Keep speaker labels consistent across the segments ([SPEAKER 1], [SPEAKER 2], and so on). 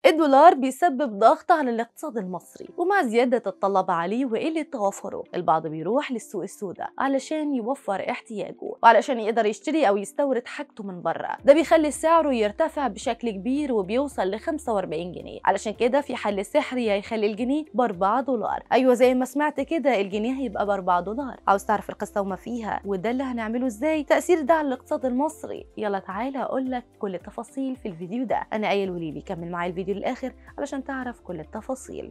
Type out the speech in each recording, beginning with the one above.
[SPEAKER 1] الدولار بيسبب ضغط على الاقتصاد المصري، ومع زيادة الطلب عليه وقلة توافره البعض بيروح للسوق السوداء علشان يوفر احتياجه وعلشان يقدر يشتري أو يستورد حاجته من بره. ده بيخلي سعره يرتفع بشكل كبير وبيوصل ل 45 جنيه. علشان كده في حل سحري هيخلي الجنيه ب 4 دولار. أيوة زي ما سمعت كده، الجنيه هيبقى ب 4 دولار. عاوز تعرف القصة وما فيها وده اللي هنعمله ازاي؟ تأثير ده على الاقتصاد المصري؟ يلا تعالى أقول لك كل التفاصيل في الفيديو ده. أنا آية الوليلي، كمل معايا الفيديو للآخر علشان تعرف كل التفاصيل.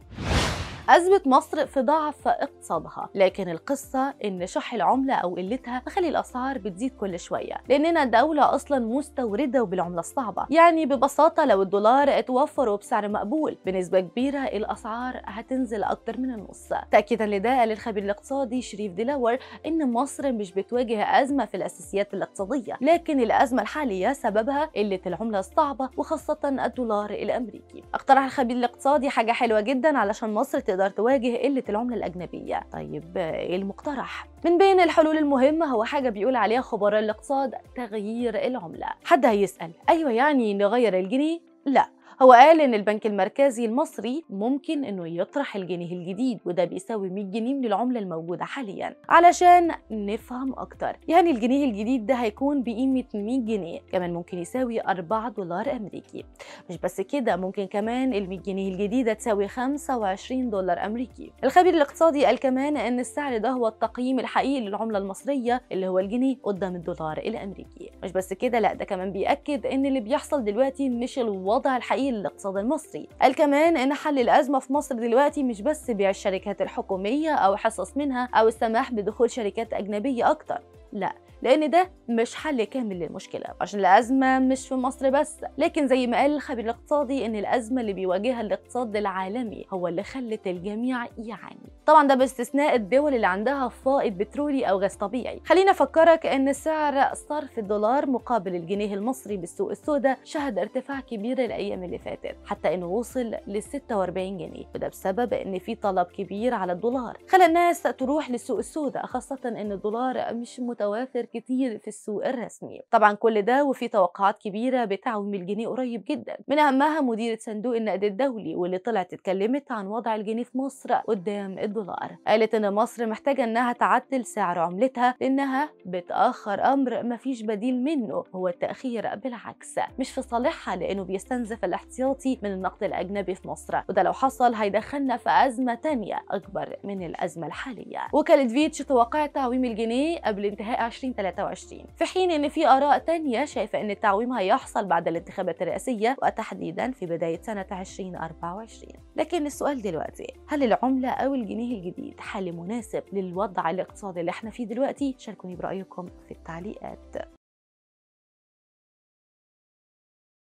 [SPEAKER 1] أزمة مصر في ضعف اقتصادها، لكن القصة إن شح العملة أو قلتها مخلي الأسعار بتزيد كل شوية، لأننا دولة أصلا مستوردة وبالعملة الصعبة. يعني ببساطة لو الدولار اتوفر وبسعر مقبول بنسبة كبيرة الأسعار هتنزل أكتر من النص. تأكيدا لده قال الخبير الاقتصادي شريف ديلاور إن مصر مش بتواجه أزمة في الأساسيات الاقتصادية، لكن الأزمة الحالية سببها قلة العملة الصعبة وخاصة الدولار الأمريكي. اقترح الخبير الاقتصادي حاجة حلوة جدا علشان مصر تقدر تواجه قلة العملة الأجنبية. طيب إيه المقترح؟ من بين الحلول المهمة هو حاجة بيقول عليها خبراء الاقتصاد تغيير العملة. حد هيسأل أيوة يعني نغير الجنيه؟ لا، هو قال إن البنك المركزي المصري ممكن إنه يطرح الجنيه الجديد، وده بيساوي 100 جنيه من العملة الموجودة حاليا. علشان نفهم أكتر، يعني الجنيه الجديد ده هيكون بقيمة 100 جنيه، كمان ممكن يساوي 4 دولار أمريكي. مش بس كده، ممكن كمان ال 100 جنيه الجديدة تساوي 25 دولار أمريكي. الخبير الاقتصادي قال كمان إن السعر ده هو التقييم الحقيقي للعملة المصرية اللي هو الجنيه قدام الدولار الأمريكي. مش بس كده، لا، ده كمان بيأكد إن اللي بيحصل دلوقتي مش الوضع الحقيقي للاقتصاد المصري. قال كمان ان حل الازمه في مصر دلوقتي مش بس بيع الشركات الحكوميه او حصص منها او السماح بدخول شركات اجنبيه اكتر، لا، لان ده مش حل كامل للمشكله، عشان الازمه مش في مصر بس، لكن زي ما قال الخبير الاقتصادي ان الازمه اللي بيواجهها الاقتصاد العالمي هو اللي خلت الجميع يعاني. طبعا ده باستثناء الدول اللي عندها فائض بترولي او غاز طبيعي. خلينا افكرك ان سعر صرف الدولار مقابل الجنيه المصري بالسوق السوداء شهد ارتفاع كبير الايام اللي فاتت، حتى انه وصل ل 46 جنيه، وده بسبب ان في طلب كبير على الدولار خلى الناس تروح للسوق السوداء، خاصه ان الدولار مش متوافر كتير في السوق الرسمي. طبعا كل ده وفي توقعات كبيره بتعويم الجنيه قريب جدا، من اهمها مديره صندوق النقد الدولي واللي طلعت اتكلمت عن وضع الجنيه في مصر قدام الدولار. قالت ان مصر محتاجه انها تعدل سعر عملتها لانها بتاخر امر مفيش بديل منه، هو التاخير بالعكس مش في صالحها، لانه بيستنزف الاحتياطي من النقد الاجنبي في مصر، وده لو حصل هيدخلنا في ازمه تانية اكبر من الازمه الحاليه. وكاله فيتش توقعت تعويم الجنيه قبل انتهاء 2023، في حين ان في اراء تانية شايفه ان التعويم هيحصل بعد الانتخابات الرئاسيه وتحديدا في بدايه سنه 2024. لكن السؤال دلوقتي، هل العمله او الجنيه الجديد حل مناسب للوضع الاقتصادي اللي احنا فيه دلوقتي؟ شاركوني برايكم في التعليقات.